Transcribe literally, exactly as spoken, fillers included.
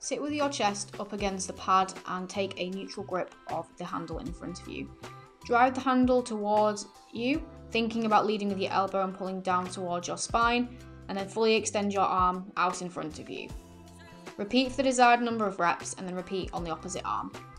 Sit with your chest up against the pad and take a neutral grip of the handle in front of you. Drive the handle towards you, thinking about leading with your elbow and pulling down towards your spine, and then fully extend your arm out in front of you. Repeat for the desired number of reps and then repeat on the opposite arm.